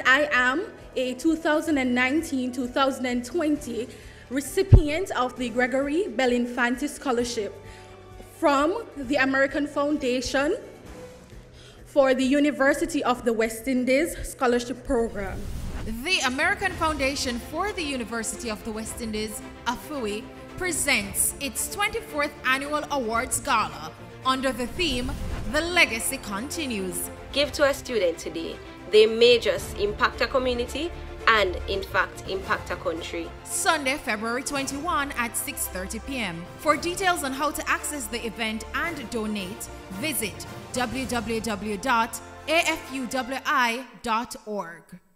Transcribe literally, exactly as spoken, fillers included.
I am a two thousand nineteen to two thousand twenty recipient of the Gregory Belinfanti Scholarship from the American Foundation for the University of the West Indies Scholarship Program. The American Foundation for the University of the West Indies, AFUWI, presents its twenty-fourth Annual Awards Gala under the theme, The Legacy Continues. Give to a student today. They may just impact a community and, in fact, impact a country. Sunday, February twenty-first at six thirty p m For details on how to access the event and donate, visit w w w dot a f u w i dot org.